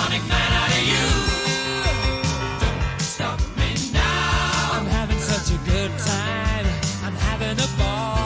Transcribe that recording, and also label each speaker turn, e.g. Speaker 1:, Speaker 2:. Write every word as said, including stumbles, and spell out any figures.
Speaker 1: sonic man out of you. Don't stop me now.
Speaker 2: I'm having such a good time. I'm having a ball.